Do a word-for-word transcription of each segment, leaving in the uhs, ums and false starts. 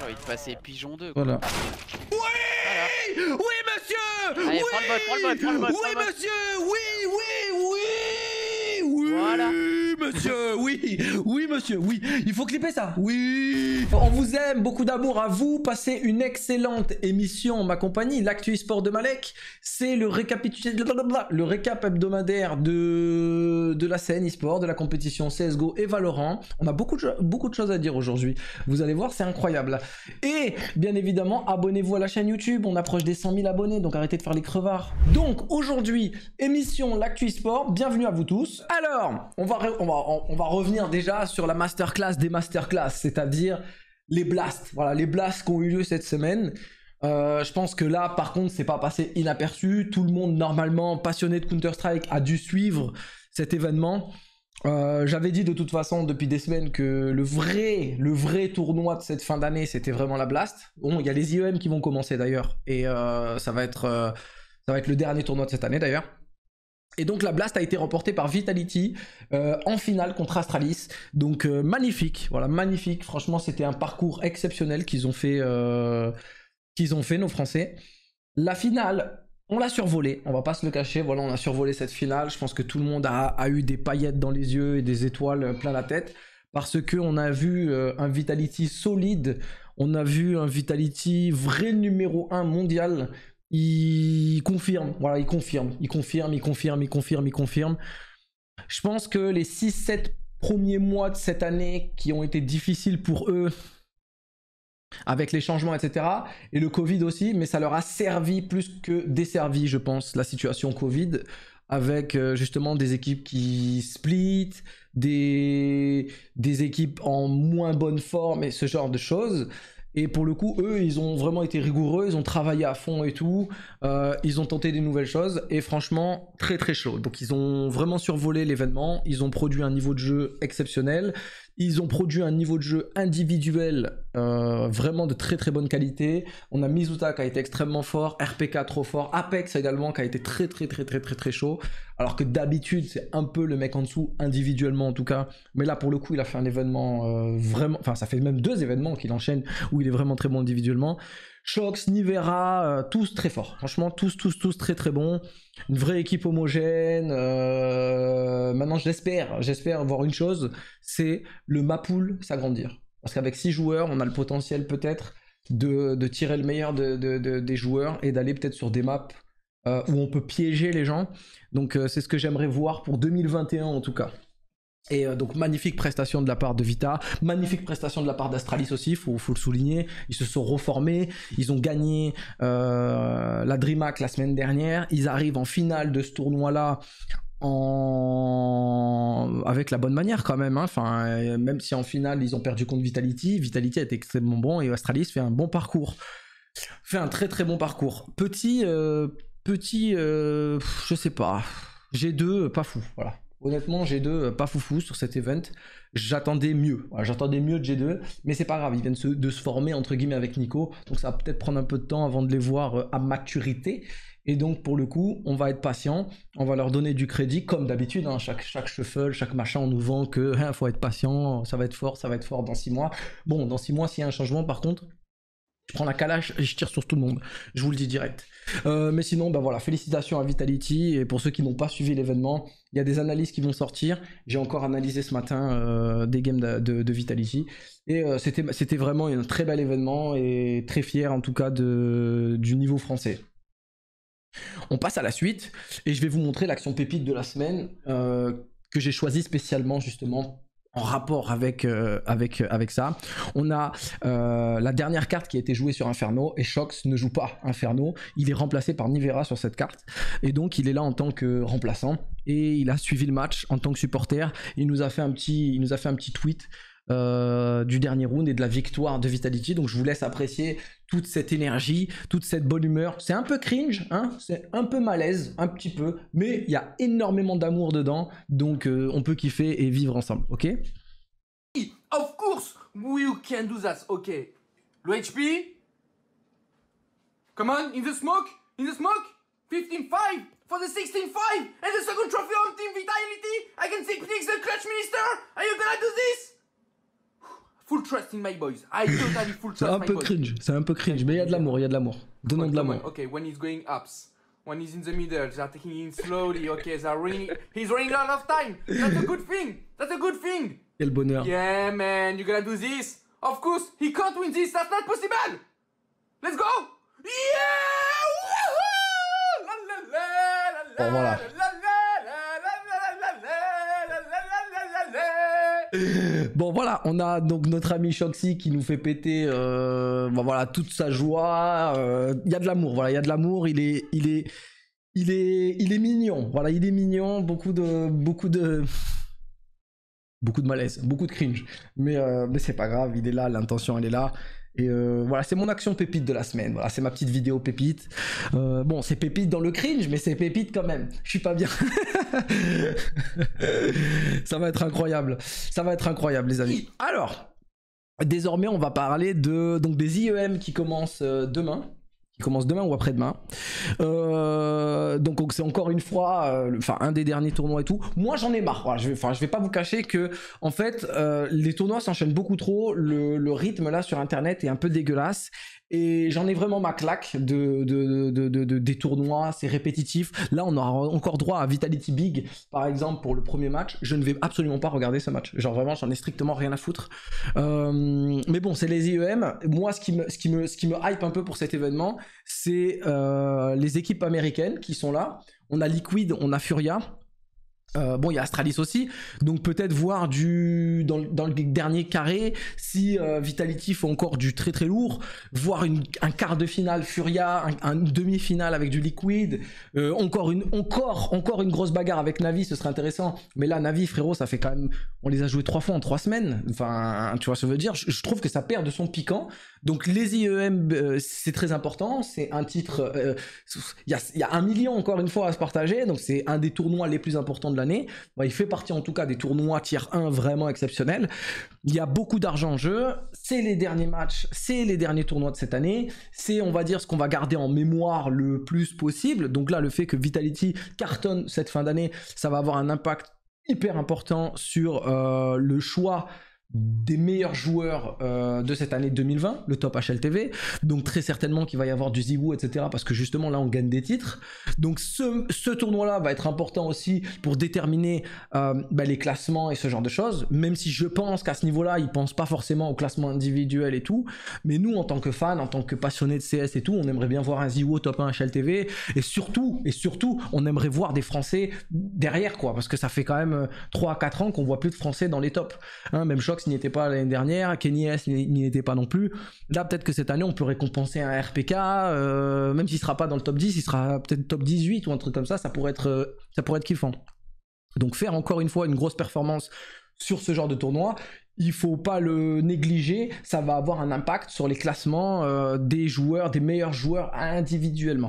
j'ai envie de passer pigeon deux. Voilà. Oui Voilà. Oui monsieur Allez, oui prends le bot, prends le bot, prends le bot, Oui prends le bot. monsieur Oui, oui, oui Oui Voilà. monsieur, oui Oui monsieur, oui Il faut clipper ça Oui On vous aime, beaucoup d'amour à vous. Passez une excellente émission en ma compagnie. L'actu e-sport de Malek, c'est le récapitulatif, le récap hebdomadaire de, de la scène e-sport, de la compétition C S G O et Valorant. On a beaucoup de, beaucoup de choses à dire aujourd'hui. Vous allez voir, c'est incroyable. Et bien évidemment, abonnez-vous à la chaîne YouTube. On approche des cent mille abonnés, donc arrêtez de faire les crevards. Donc aujourd'hui, émission l'actu e-sport. Bienvenue à vous tous. Alors, on va, on va, on va revenir déjà sur la masterclass des masterclass, c'est-à-dire les blasts. Voilà, les blasts qui ont eu lieu cette semaine. Euh, je pense que là, par contre, c'est pas passé inaperçu. Tout le monde, normalement, passionné de Counter-Strike, a dû suivre cet événement. Euh, J'avais dit de toute façon depuis des semaines que le vrai, le vrai tournoi de cette fin d'année, c'était vraiment la Blast. Bon, il y a les I E M qui vont commencer d'ailleurs, et euh, ça va être, euh, ça va être le dernier tournoi de cette année d'ailleurs. Et donc la Blast a été remportée par Vitality euh, en finale contre Astralis. Donc euh, magnifique, voilà, magnifique. Franchement, c'était un parcours exceptionnel qu'ils ont fait, euh, qu'ils ont fait nos Français. La finale, on l'a survolée, on va pas se le cacher. Voilà, on a survolé cette finale. Je pense que tout le monde a, a eu des paillettes dans les yeux et des étoiles plein la tête parce que on a vu euh, un Vitality solide. On a vu un Vitality vrai numéro un mondial. Il confirme, voilà, il confirme, il confirme, il confirme, il confirme, il confirme. Je pense que les six sept premiers mois de cette année qui ont été difficiles pour eux, avec les changements, et cetera, et le Covid aussi, mais ça leur a servi plus que desservi, je pense, la situation Covid, avec euh, justement des équipes qui split, des, des équipes en moins bonne forme et ce genre de choses. Et pour le coup, eux, ils ont vraiment été rigoureux, ils ont travaillé à fond et tout, euh, ils ont tenté des nouvelles choses, et franchement, très très chaud. Donc ils ont vraiment survolé l'événement, ils ont produit un niveau de jeu exceptionnel, ils ont produit un niveau de jeu individuel euh, vraiment de très très bonne qualité. On a Mizuta qui a été extrêmement fort, R P K trop fort, Apex également qui a été très très très très très très chaud, alors que d'habitude c'est un peu le mec en dessous, individuellement en tout cas, mais là pour le coup il a fait un événement euh, vraiment, enfin ça fait même deux événements qu'il enchaîne où il est vraiment très bon individuellement. Shox, Nivera, euh, tous très forts. Franchement, tous, tous, tous très très bons. Une vraie équipe homogène. Euh... Maintenant, j'espère, j'espère voir une chose, c'est le Mapool s'agrandir. Parce qu'avec six joueurs, on a le potentiel peut-être de, de tirer le meilleur de, de, de, des joueurs et d'aller peut-être sur des maps euh, où on peut piéger les gens. Donc, euh, c'est ce que j'aimerais voir pour deux mille vingt et un en tout cas. Et euh, donc magnifique prestation de la part de Vita, magnifique prestation de la part d'Astralis aussi, il faut, faut le souligner. Ils se sont reformés, ils ont gagné euh, la DreamHack la semaine dernière, ils arrivent en finale de ce tournoi-là en... avec la bonne manière quand même, hein. Enfin, euh, même si en finale ils ont perdu contre Vitality, Vitality a été extrêmement bon et Astralis fait un bon parcours, fait un très très bon parcours. Petit, euh, petit, euh, je sais pas, G deux, pas fou, voilà. Honnêtement, G deux, pas foufou sur cet event. J'attendais mieux. Voilà, j'attendais mieux de G deux, mais c'est pas grave. Ils viennent se, de se former, entre guillemets, avec Nico. Donc ça va peut-être prendre un peu de temps avant de les voir à maturité. Et donc, pour le coup, on va être patient. On va leur donner du crédit, comme d'habitude. Hein, chaque, chaque shuffle, chaque machin, on nous vend que hein, faut être patient, ça va être fort, ça va être fort dans six mois. Bon, dans six mois, s'il y a un changement, par contre, je prends la calache et je tire sur tout le monde. Je vous le dis direct. Euh, mais sinon, bah voilà, félicitations à Vitality. Et pour ceux qui n'ont pas suivi l'événement, il y a des analyses qui vont sortir. J'ai encore analysé ce matin euh, des games de, de, de Vitality. Et euh, c'était, c'était vraiment un très bel événement et très fier en tout cas de, du niveau français. On passe à la suite et je vais vous montrer l'action pépite de la semaine euh, que j'ai choisi spécialement justement en rapport avec, euh, avec, avec ça. On a euh, la dernière carte qui a été jouée sur Inferno et Shox ne joue pas Inferno. Il est remplacé par Nivera sur cette carte et donc il est là en tant que remplaçant et il a suivi le match en tant que supporter. Il nous a fait un petit, il nous a fait un petit tweet euh, du dernier round et de la victoire de Vitality. Donc je vous laisse apprécier toute cette énergie, toute cette bonne humeur. C'est un peu cringe, hein, c'est un peu malaise, un petit peu, mais il y a énormément d'amour dedans, donc euh, on peut kiffer et vivre ensemble, ok? Of course, we can do that, okay. Low H P. Come on, in the smoke, in the smoke. fifteen five for the sixteen five. And the second trophy on Team Vitality. I can take Phoenix the Clutch Minister. Are you gonna do this? full trust in my boys. I totally full C'est trust un my peu boys. cringe, c'est un peu cringe, mais il y a de l'amour, il y a de l'amour. Donnons de Come on, l'amour. okay, when he's going ups, when he's in the middle, they're taking him slowly. Okay, they're running. He's running out of time. That's a good thing. That's a good thing. Quel bonheur. Yeah, man, you're gonna do this. Of course, he can't win this. That's not possible. Let's go. Yeah! Woohoo! La la la la Bon, voilà. la la la la la la la la la. Bon voilà, on a donc notre ami Shoxy qui nous fait péter euh, bon, voilà, toute sa joie. euh, Il y a de l'amour, voilà, il y a de l'amour, il est, il est, il est, il est mignon. Voilà, il est mignon, beaucoup de, beaucoup de, beaucoup de malaise, beaucoup de cringe. Mais, euh, mais c'est pas grave, il est là, l'intention elle est là. Et euh, voilà, c'est mon action pépite de la semaine. Voilà, c'est ma petite vidéo pépite. Euh, bon, c'est pépite dans le cringe, mais c'est pépite quand même. Je suis pas bien. Ça va être incroyable. Ça va être incroyable, les amis. Alors, désormais, on va parler de donc des I E M qui commencent euh, demain. Qui commence demain ou après-demain. Euh, donc donc c'est encore une fois, euh, enfin un des derniers tournois et tout. Moi j'en ai marre. Voilà, je vais, enfin je vais pas vous cacher que en fait euh, les tournois s'enchaînent beaucoup trop. Le, le rythme là sur internet est un peu dégueulasse. Et j'en ai vraiment ma claque de, de, de, de, de- des tournois, c'est répétitif. Là, on aura encore droit à Vitality Big, par exemple, pour le premier match. Je ne vais absolument pas regarder ce match. Genre vraiment, j'en ai strictement rien à foutre. Euh, mais bon, c'est les I E M. Moi, ce qui me, ce qui me, ce qui me hype un peu pour cet événement, c'est euh, les équipes américaines qui sont là. On a Liquid, on a Furia. Euh, bon, il y a Astralis aussi, donc peut-être voir du dans, dans le dernier carré, si euh, Vitality fait encore du très très lourd, voir une, un quart de finale Furia, un, un demi-finale avec du Liquid, euh, encore une encore encore une grosse bagarre avec Navi, ce serait intéressant. Mais là, Navi, frérot, ça fait quand même, on les a joués trois fois en trois semaines. Enfin, tu vois ce que je veux dire. Je, je trouve que ça perd de son piquant. Donc les I E M, euh, c'est très important. C'est un titre. euh, Il y, a, il y a un million encore une fois à se partager. Donc c'est un des tournois les plus importants de l'année. Bon, il fait partie en tout cas des tournois tier un vraiment exceptionnels. Il y a beaucoup d'argent en jeu. C'est les derniers matchs, c'est les derniers tournois de cette année. C'est, on va dire, ce qu'on va garder en mémoire le plus possible. Donc là, le fait que Vitality cartonne cette fin d'année, ça va avoir un impact hyper important sur euh, le choix des meilleurs joueurs euh, de cette année deux mille vingt, le top H L T V. Donc très certainement qu'il va y avoir du Ziwoo, et cetera. Parce que justement là on gagne des titres. Donc ce, ce tournoi-là va être important aussi pour déterminer euh, bah, les classements et ce genre de choses. Même si je pense qu'à ce niveau-là, ils pensent pas forcément au classement individuel et tout. Mais nous, en tant que fans, en tant que passionnés de C S et tout, on aimerait bien voir un Ziwoo top un H L T V. Et surtout, et surtout, on aimerait voir des Français derrière, quoi. Parce que ça fait quand même trois à quatre ans qu'on voit plus de Français dans les tops. Hein, même Shox n'y était pas l'année dernière, Kenny S n'y était pas non plus. Là, peut-être que cette année, on peut récompenser un R P K, euh, même s'il sera pas dans le top dix, il sera peut-être top dix-huit ou un truc comme ça, ça pourrait être, euh, ça pourrait être kiffant. Donc faire encore une fois une grosse performance sur ce genre de tournoi, il faut pas le négliger, ça va avoir un impact sur les classements euh, des joueurs, des meilleurs joueurs individuellement.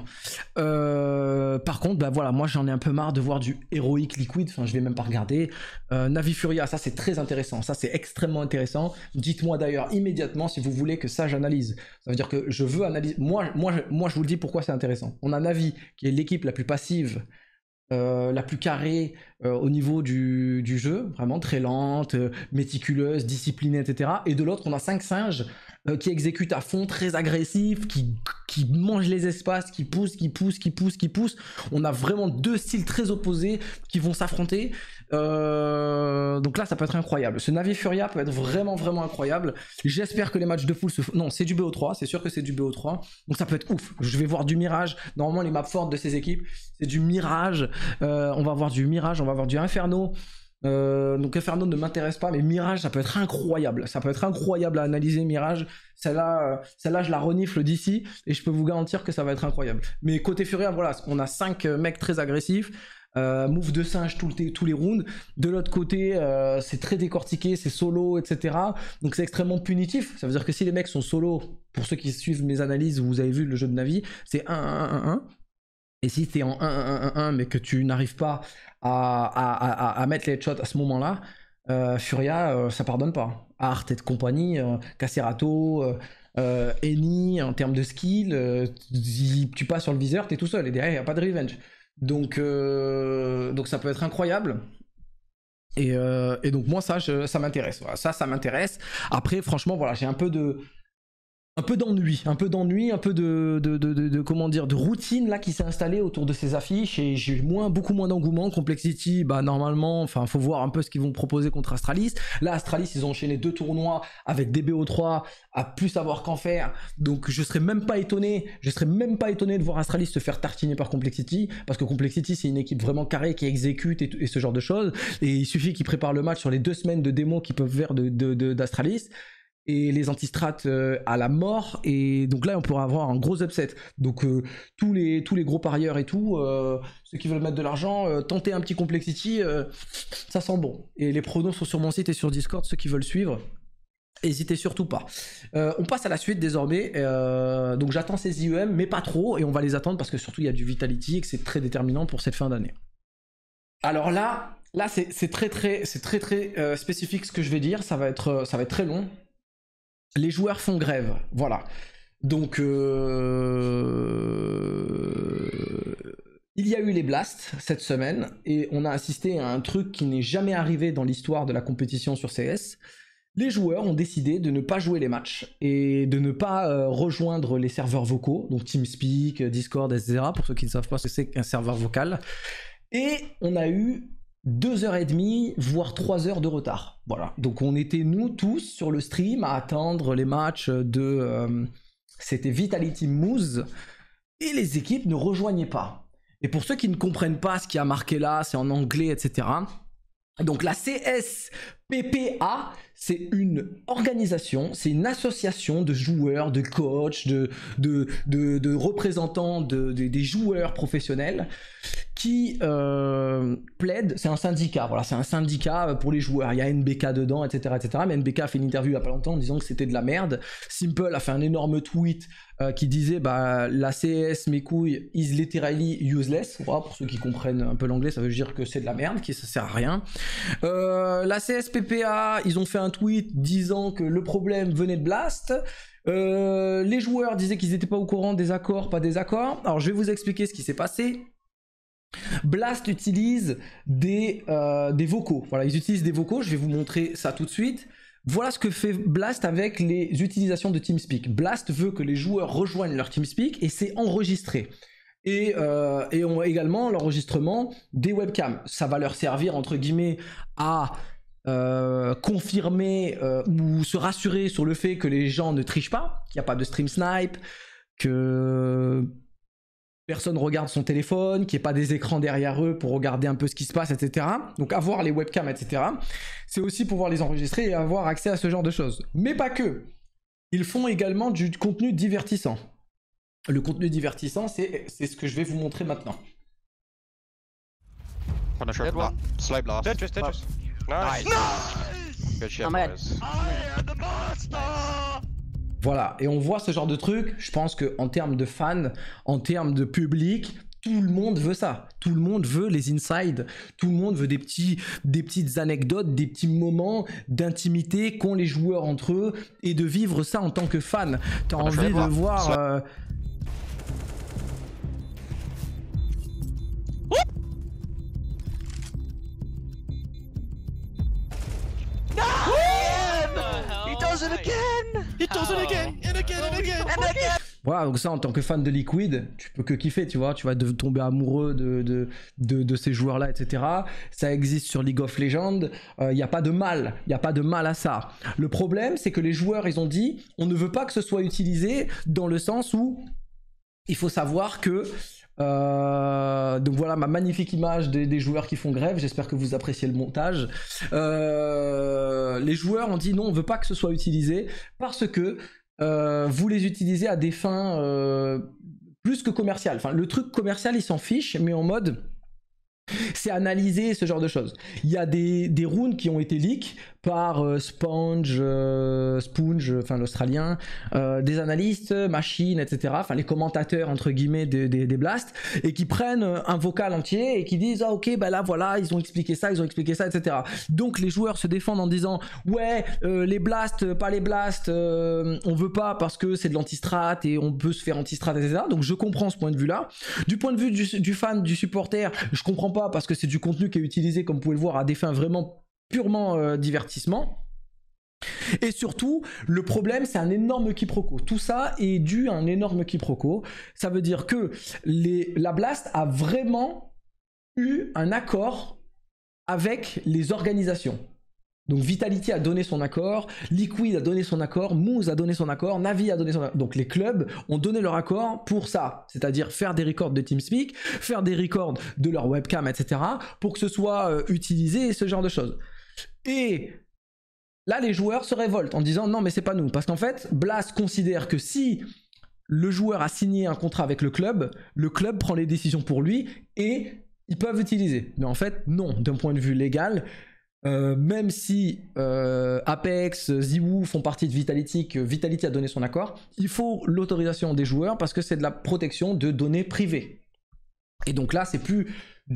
Euh, par contre, bah voilà, moi j'en ai un peu marre de voir du héroïque Liquid, enfin je vais même pas regarder. Euh, Navi Furia, ça c'est très intéressant, ça c'est extrêmement intéressant. Dites-moi d'ailleurs immédiatement si vous voulez que ça j'analyse. Ça veut dire que je veux analyser, moi, moi, je, moi je vous le dis pourquoi c'est intéressant. On a Navi qui est l'équipe la plus passive, Euh, la plus carrée euh, au niveau du, du jeu, vraiment très lente, euh, méticuleuse, disciplinée, et cetera. Et de l'autre, on a cinq singes euh, qui exécutent à fond, très agressifs, qui, qui mangent les espaces, qui poussent, qui poussent, qui poussent, qui poussent. On a vraiment deux styles très opposés qui vont s'affronter. Euh, donc là, ça peut être incroyable. Ce Navi Furia peut être vraiment, vraiment incroyable. J'espère que les matchs de poule se font. Non, c'est du B O trois, c'est sûr que c'est du B O trois. Donc ça peut être ouf. Je vais voir du Mirage. Normalement, les maps fortes de ces équipes, c'est du Mirage. Euh, on va avoir du Mirage, on va avoir du Inferno. Euh, donc Inferno ne m'intéresse pas, mais Mirage, ça peut être incroyable. Ça peut être incroyable à analyser, Mirage. Celle-là, euh, celle-là, je la renifle d'ici et je peux vous garantir que ça va être incroyable. Mais côté Furia, voilà, on a cinq mecs très agressifs. Euh, move de singe tout le tous les rounds. De l'autre côté, euh, c'est très décortiqué, c'est solo, et cetera. Donc c'est extrêmement punitif. Ça veut dire que si les mecs sont solo, pour ceux qui suivent mes analyses, vous avez vu le jeu de Navi, c'est un un un un. Et si t'es en un un un un, mais que tu n'arrives pas à, à, à, à mettre les headshots à ce moment-là, euh, Furia, euh, ça pardonne pas. Art et de compagnie, euh, Cacerato, euh, euh, Eni, en termes de skill, euh, tu passes sur le viseur, t'es tout seul. Et derrière, il n'y a pas de revenge. Donc, euh, donc ça peut être incroyable. Et, euh, et donc moi ça, je, ça m'intéresse. Voilà, ça, ça m'intéresse. Après, franchement, voilà, j'ai un peu de... Un peu d'ennui, un peu d'ennui, un peu de, de, de, de, de comment dire, de routine là qui s'est installée autour de ces affiches et j'ai moins, beaucoup moins d'engouement. Complexity, bah normalement, enfin faut voir un peu ce qu'ils vont proposer contre Astralis. Là, Astralis, ils ont enchaîné deux tournois avec D B O trois à plus savoir qu'en faire. Donc je serais même pas étonné, je serais même pas étonné de voir Astralis se faire tartiner par Complexity parce que Complexity c'est une équipe vraiment carrée qui exécute et, et ce genre de choses. Et il suffit qu'ils préparent le match sur les deux semaines de démo qu'ils peuvent faire de, de, de, d'Astralis. Et les anti-strats euh, à la mort, et donc là on pourra avoir un gros upset. Donc euh, tous, les, tous les gros parieurs et tout, euh, ceux qui veulent mettre de l'argent, euh, tenter un petit Complexity, euh, ça sent bon. Et les pronos sont sur mon site et sur Discord, ceux qui veulent suivre, n'hésitez surtout pas. Euh, on passe à la suite désormais, euh, donc j'attends ces I E M, mais pas trop, et on va les attendre parce que surtout il y a du Vitality et que c'est très déterminant pour cette fin d'année. Alors là, là c'est très très, c'est très, très euh, spécifique ce que je vais dire, ça va être, ça va être très long. Les joueurs font grève, voilà. Donc, euh... il y a eu les blasts cette semaine, et on a assisté à un truc qui n'est jamais arrivé dans l'histoire de la compétition sur C S. Les joueurs ont décidé de ne pas jouer les matchs, et de ne pas euh, rejoindre les serveurs vocaux, donc TeamSpeak, Discord, et cetera, pour ceux qui ne savent pas ce que c'est qu'un serveur vocal. Et on a eu deux heures et demie, voire trois heures de retard. Voilà. Donc on était, nous, tous, sur le stream, à attendre les matchs de... Euh, c'était Vitality Moose, et les équipes ne rejoignaient pas. Et pour ceux qui ne comprennent pas ce qui a marqué là, c'est en anglais, et cetera. Donc la C S P P A, c'est une organisation, c'est une association de joueurs, de coachs, de, de, de, de représentants de, de, des joueurs professionnels qui euh, plaident, c'est un syndicat, voilà, c'est un syndicat pour les joueurs, il y a N B K dedans, et cetera, et cetera. Mais N B K a fait une interview il n'y a pas longtemps en disant que c'était de la merde. Simple a fait un énorme tweet euh, qui disait bah, la C S, mes couilles, is literally useless. Voilà, pour ceux qui comprennent un peu l'anglais, ça veut dire que c'est de la merde, que ça sert à rien. Euh, la C S P P A, ils ont fait un tweet disant que le problème venait de Blast. Euh, les joueurs disaient qu'ils n'étaient pas au courant des accords, pas des accords. Alors je vais vous expliquer ce qui s'est passé. Blast utilise des, euh, des vocaux. Voilà, ils utilisent des vocaux. Je vais vous montrer ça tout de suite. Voilà ce que fait Blast avec les utilisations de TeamSpeak. Blast veut que les joueurs rejoignent leur TeamSpeak et c'est enregistré. Et, euh, et on a également l'enregistrement des webcams. Ça va leur servir, entre guillemets, à euh, confirmer euh, ou se rassurer sur le fait que les gens ne trichent pas, qu'il n'y a pas de stream snipe, que personne regarde son téléphone, qu'il n'y ait pas des écrans derrière eux pour regarder un peu ce qui se passe, et cetera. Donc avoir les webcams, et cetera. C'est aussi pouvoir les enregistrer et avoir accès à ce genre de choses. Mais pas que. Ils font également du contenu divertissant. Le contenu divertissant, c'est ce que je vais vous montrer maintenant. Punisher, bla slide blast. Tetris, Tetris. Nice. Nice. Good shit, Oh my boys. I am the master. Voilà, et on voit ce genre de truc. Je pense qu'en termes de fans, en termes de public, tout le monde veut ça. Tout le monde veut les insides. Tout le monde veut des, petits, des petites anecdotes, des petits moments d'intimité qu'ont les joueurs entre eux et de vivre ça en tant que fan. T'as Ah, je envie vais de voir. voir... euh, He does it again. He does it again and again and again and again. Voilà, donc ça, en tant que fan de Liquid, tu peux que kiffer, tu vois, tu vas de tomber amoureux de, de, de, de ces joueurs-là, et cetera. Ça existe sur League of Legends, il euh, n'y a pas de mal, il n'y a pas de mal à ça. Le problème, c'est que les joueurs, ils ont dit, on ne veut pas que ce soit utilisé dans le sens où il faut savoir que... Euh, donc voilà ma magnifique image des, des joueurs qui font grève, j'espère que vous appréciez le montage. Euh, les joueurs ont dit non, on veut pas que ce soit utilisé parce que euh, vous les utilisez à des fins euh, plus que commerciales. Enfin, le truc commercial, ils s'en fichent, mais en mode c'est analyser ce genre de choses. Il y a des, des runes qui ont été leaks par euh, Sponge, euh, Sponge, enfin l'Australien, euh, des analystes, machines, et cetera. Enfin les commentateurs entre guillemets des, des, des blasts et qui prennent un vocal entier et qui disent ah ok bah là voilà ils ont expliqué ça, ils ont expliqué ça, et cetera. Donc les joueurs se défendent en disant ouais euh, les blasts, pas les blasts, euh, on veut pas parce que c'est de l'anti-strat et on peut se faire anti-strat, et cetera. Donc je comprends ce point de vue là. Du point de vue du, du fan, du supporter, je comprends pas parce que c'est du contenu qui est utilisé comme vous pouvez le voir à des fins vraiment purement euh, divertissement. Et surtout, le problème, c'est un énorme quiproquo. Tout ça est dû à un énorme quiproquo. Ça veut dire que les, la Blast a vraiment eu un accord avec les organisations. Donc Vitality a donné son accord, Liquid a donné son accord, Moose a donné son accord, Navi a donné son accord. Donc les clubs ont donné leur accord pour ça, c'est-à-dire faire des records de TeamSpeak, faire des records de leur webcam, et cetera, pour que ce soit euh, utilisé et ce genre de choses. Et là, les joueurs se révoltent en disant non, mais c'est pas nous, parce qu'en fait, Blast considère que si le joueur a signé un contrat avec le club, le club prend les décisions pour lui et ils peuvent utiliser. Mais en fait, non, d'un point de vue légal. Euh, même si euh, Apex, Ziwoo font partie de Vitality, que Vitality a donné son accord, il faut l'autorisation des joueurs parce que c'est de la protection de données privées. Et donc là, c'est plus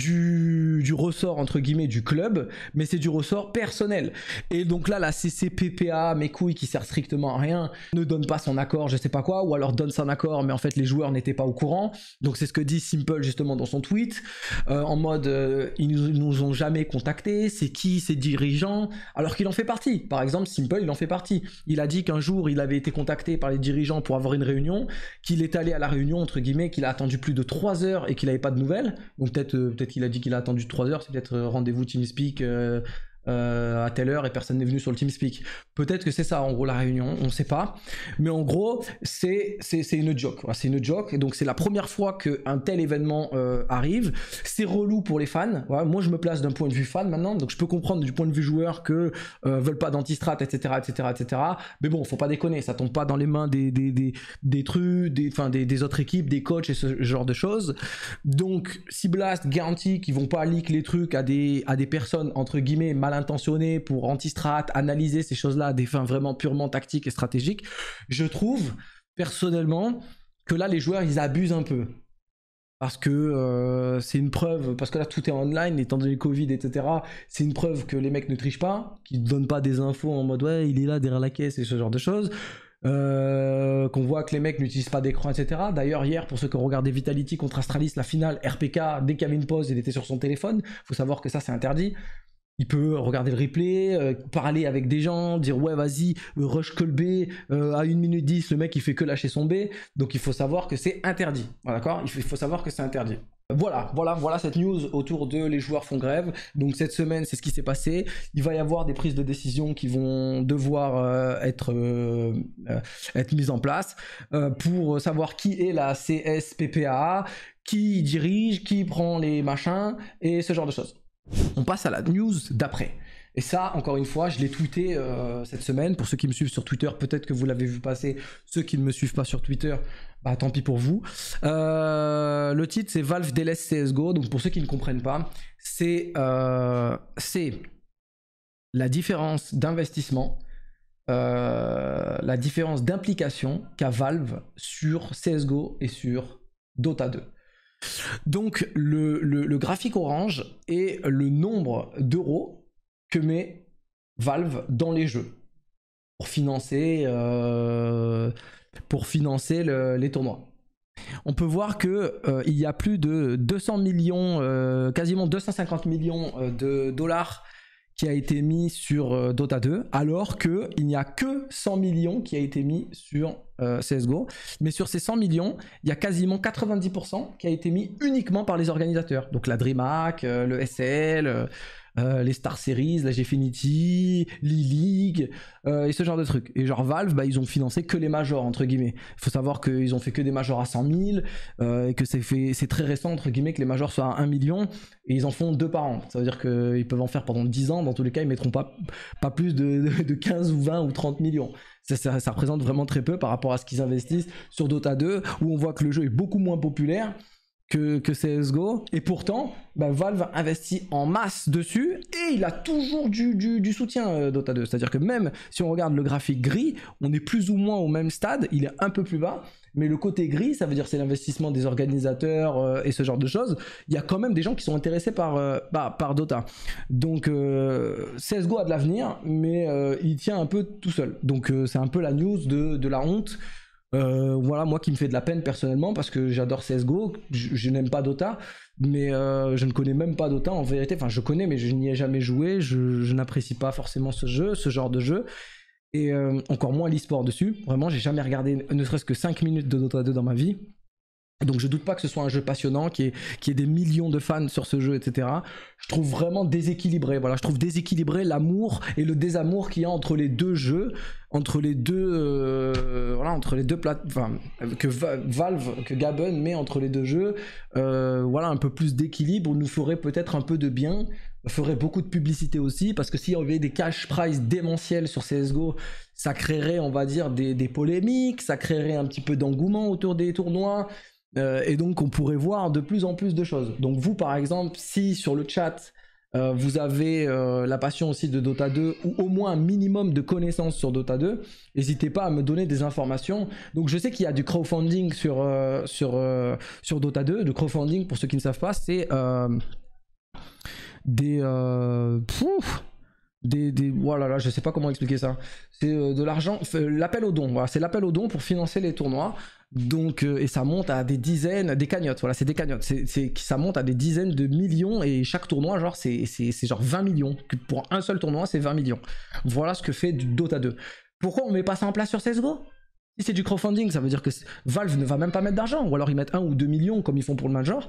du, du ressort entre guillemets du club, mais c'est du ressort personnel. Et donc là, la C C P P A, mes couilles qui sert strictement à rien, ne donne pas son accord, je sais pas quoi, ou alors donne son accord, mais en fait les joueurs n'étaient pas au courant. Donc c'est ce que dit Simple justement dans son tweet, euh, en mode euh, ils nous, nous ont jamais contactés, c'est qui ces dirigeants, alors qu'il en fait partie. Par exemple, Simple, il en fait partie. Il a dit qu'un jour il avait été contacté par les dirigeants pour avoir une réunion, qu'il est allé à la réunion entre guillemets, qu'il a attendu plus de trois heures et qu'il n'avait pas de nouvelles. Donc peut-être euh, peut-être qu'il a dit qu'il a attendu trois heures, c'est peut-être euh, rendez-vous TeamSpeak euh, euh, à telle heure et personne n'est venu sur le TeamSpeak. Peut-être que c'est ça en gros la réunion, on ne sait pas. Mais en gros, c'est une joke. C'est une joke. Et donc c'est la première fois qu'un tel événement euh, arrive. C'est relou pour les fans. Voilà, moi je me place d'un point de vue fan maintenant, donc je peux comprendre du point de vue joueur que euh, veulent pas d'anti-strat, et cetera, et cetera, et cetera. Mais bon, faut pas déconner, ça tombe pas dans les mains des des des, des trucs, des enfin des, des autres équipes, des coachs et ce genre de choses. Donc si Blast garantit qu'ils vont pas leak les trucs à des à des personnes entre guillemets mal intentionnées pour anti-strat, analyser ces choses-là à des fins vraiment purement tactiques et stratégiques, je trouve personnellement que là les joueurs ils abusent un peu. Parce que euh, c'est une preuve, parce que là tout est online, étant donné le Covid, et cetera. C'est une preuve que les mecs ne trichent pas, qu'ils ne donnent pas des infos en mode ouais, il est là derrière la caisse et ce genre de choses. Euh, qu'on voit que les mecs n'utilisent pas d'écran, et cetera. D'ailleurs, hier, pour ceux qui ont regardé Vitality contre Astralis, la finale R P K, dès qu'il y avait une pause, il était sur son téléphone. Faut savoir que ça, c'est interdit. Il peut regarder le replay, euh, parler avec des gens, dire ouais vas-y, euh, rush que le B, euh, à une minute dix, le mec il fait que lâcher son B. Donc il faut savoir que c'est interdit. Voilà, d'accord, il faut, il faut savoir que c'est interdit. Voilà, voilà, voilà cette news autour de les joueurs font grève. Donc cette semaine, c'est ce qui s'est passé. Il va y avoir des prises de décision qui vont devoir euh, être, euh, euh, être mises en place euh, pour savoir qui est la C S P P A, qui dirige, qui prend les machins et ce genre de choses. On passe à la news d'après. Et ça, encore une fois, je l'ai tweeté euh, cette semaine. Pour ceux qui me suivent sur Twitter, peut-être que vous l'avez vu passer. Ceux qui ne me suivent pas sur Twitter, bah tant pis pour vous. Euh, le titre, c'est Valve délaisse C S G O. Donc pour ceux qui ne comprennent pas, c'est euh, la différence d'investissement, euh, la différence d'implication qu'a Valve sur C S G O et sur Dota deux. Donc le, le, le graphique orange est le nombre d'euros que met Valve dans les jeux pour financer, euh, pour financer le, les tournois. On peut voir que euh, il y a plus de deux cents millions, euh, quasiment deux cent cinquante millions de dollars qui a été mis sur euh, Dota deux, alors qu'il n'y a que cent millions qui a été mis sur euh, C S G O. Mais sur ces cent millions, il y a quasiment quatre-vingt-dix pour cent qui a été mis uniquement par les organisateurs. Donc la DreamHack, euh, le S L, euh, euh, les Star Series, la Gfinity, l'E-League, euh, et ce genre de trucs. Et genre Valve, bah, ils ont financé que les majors, entre guillemets. Il faut savoir qu'ils ont fait que des majors à cent mille, euh, et que c'est très récent, entre guillemets, que les majors soient à un million, et ils en font deux par an. Ça veut dire qu'ils peuvent en faire pendant dix ans. Dans tous les cas, ils mettront pas, pas plus de, de, de quinze ou vingt ou trente millions. Ça, ça, ça représente vraiment très peu par rapport à ce qu'ils investissent sur Dota deux, où on voit que le jeu est beaucoup moins populaire que, que C S G O, et pourtant bah, Valve investit en masse dessus et il a toujours du, du, du soutien euh, Dota deux. C'est à dire que même si on regarde le graphique gris, on est plus ou moins au même stade, il est un peu plus bas, mais le côté gris, ça veut dire c'est l'investissement des organisateurs euh, et ce genre de choses. Il y a quand même des gens qui sont intéressés par, euh, bah, par Dota. Donc euh, C S G O a de l'avenir, mais euh, il tient un peu tout seul. Donc euh, c'est un peu la news de, de la honte Euh, voilà, moi qui me fait de la peine personnellement parce que j'adore C S G O, je, je n'aime pas Dota, mais euh, je ne connais même pas Dota en vérité. Enfin, je connais, mais je n'y ai jamais joué. Je, je n'apprécie pas forcément ce jeu, ce genre de jeu. Et euh, encore moins l'e-sport dessus. Vraiment, j'ai jamais regardé ne serait-ce que cinq minutes de Dota deux dans ma vie. Donc je doute pas que ce soit un jeu passionnant, qui ait, qui ait des millions de fans sur ce jeu, et cetera. Je trouve vraiment déséquilibré. Voilà, je trouve déséquilibré l'amour et le désamour qu'il y a entre les deux jeux, entre les deux, euh, voilà, entre les deux plateformes, enfin, que Valve, que Gaben met entre les deux jeux. Euh, voilà, un peu plus d'équilibre nous ferait peut-être un peu de bien, ferait beaucoup de publicité aussi, parce que s'il y avait des cash prize démentiels sur C S G O, ça créerait, on va dire, des, des polémiques, ça créerait un petit peu d'engouement autour des tournois. Euh, et donc on pourrait voir de plus en plus de choses. Donc vous par exemple, si sur le chat euh, vous avez euh, la passion aussi de Dota deux ou au moins un minimum de connaissances sur Dota deux, n'hésitez pas à me donner des informations. Donc je sais qu'il y a du crowdfunding sur, euh, sur, euh, sur Dota deux. Le crowdfunding, pour ceux qui ne savent pas, c'est euh, des... Euh, pouf, Des, des, voilà, là, je sais pas comment expliquer ça. C'est euh, de l'argent, l'appel aux dons. Voilà, c'est l'appel aux dons pour financer les tournois. Donc, euh, et ça monte à des dizaines, des cagnottes. Voilà, c'est des cagnottes. C'est, c'est, ça monte à des dizaines de millions et chaque tournoi, genre, c'est, c'est, c'est genre vingt millions. Pour un seul tournoi, c'est vingt millions. Voilà ce que fait du Dota deux. Pourquoi on met pas ça en place sur C S G O? Si c'est du crowdfunding, ça veut dire que Valve ne va même pas mettre d'argent, ou alors ils mettent un ou deux millions comme ils font pour le Major.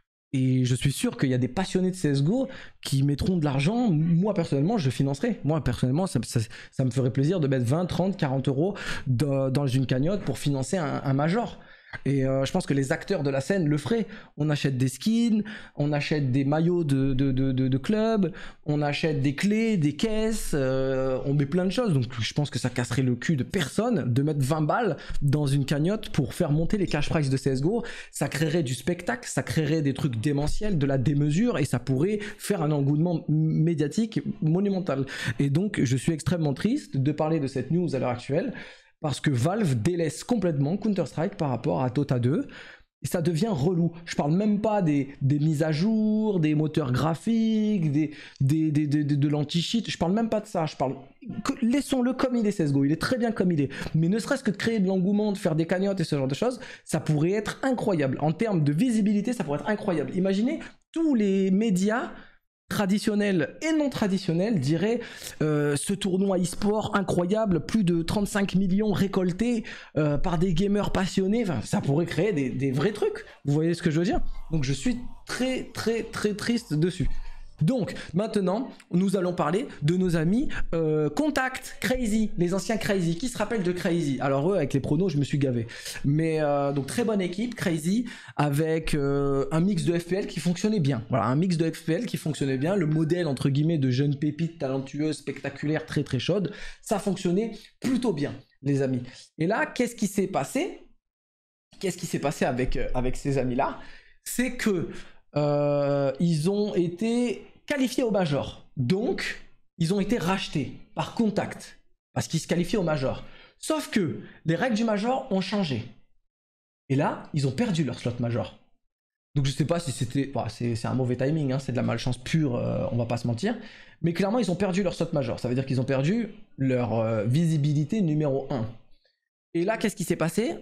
Et je suis sûr qu'il y a des passionnés de C S G O qui mettront de l'argent. Moi, personnellement, je financerai. Moi, personnellement, ça, ça, ça me ferait plaisir de mettre vingt, trente, quarante euros de, dans une cagnotte pour financer un, un Major. Et euh, je pense que les acteurs de la scène le feraient. On achète des skins, on achète des maillots de, de, de, de, de club, on achète des clés, des caisses, euh, on met plein de choses. Donc je pense que ça casserait le cul de personne de mettre vingt balles dans une cagnotte pour faire monter les cash prize de C S G O. Ça créerait du spectacle, ça créerait des trucs démentiels, de la démesure, et ça pourrait faire un engouement médiatique monumental. Et donc je suis extrêmement triste de parler de cette news à l'heure actuelle, parce que Valve délaisse complètement Counter-Strike par rapport à Dota deux. Et ça devient relou. Je parle même pas des, des mises à jour, des moteurs graphiques, des, des, des, des, de, de l'anti-cheat. Je parle même pas de ça. Je parle... Laissons-le comme il est, C S G O. Il est très bien comme il est. Mais ne serait-ce que de créer de l'engouement, de faire des cagnottes et ce genre de choses, ça pourrait être incroyable. En termes de visibilité, ça pourrait être incroyable. Imaginez tous les médias traditionnels et non traditionnels diraient euh, ce tournoi e-sport incroyable, plus de trente-cinq millions récoltés euh, par des gamers passionnés. Enfin, ça pourrait créer des, des vrais trucs, vous voyez ce que je veux dire? Donc je suis très très très triste dessus. Donc maintenant nous allons parler de nos amis euh, Contact, Crazy, les anciens Crazy. Qui se rappelle de Crazy? Alors eux, avec les pronos je me suis gavé, mais euh, donc très bonne équipe Crazy, avec euh, un mix de F P L qui fonctionnait bien. Voilà, un mix de F P L qui fonctionnait bien, le modèle entre guillemets de jeune pépite talentueuse, spectaculaire, très très chaude, ça fonctionnait plutôt bien les amis. Et là qu'est-ce qui s'est passé? Qu'est-ce qui s'est passé avec, euh, avec ces amis là? C'est que Euh, ils ont été qualifiés au Major. Donc, ils ont été rachetés par Contact parce qu'ils se qualifiaient au Major. Sauf que les règles du Major ont changé. Et là, ils ont perdu leur slot Major. Donc, je sais pas si c'était... Bah, c'est un mauvais timing, hein, c'est de la malchance pure, euh, on va pas se mentir. Mais clairement, ils ont perdu leur slot Major. Ça veut dire qu'ils ont perdu leur euh, visibilité numéro un. Et là, qu'est-ce qui s'est passé?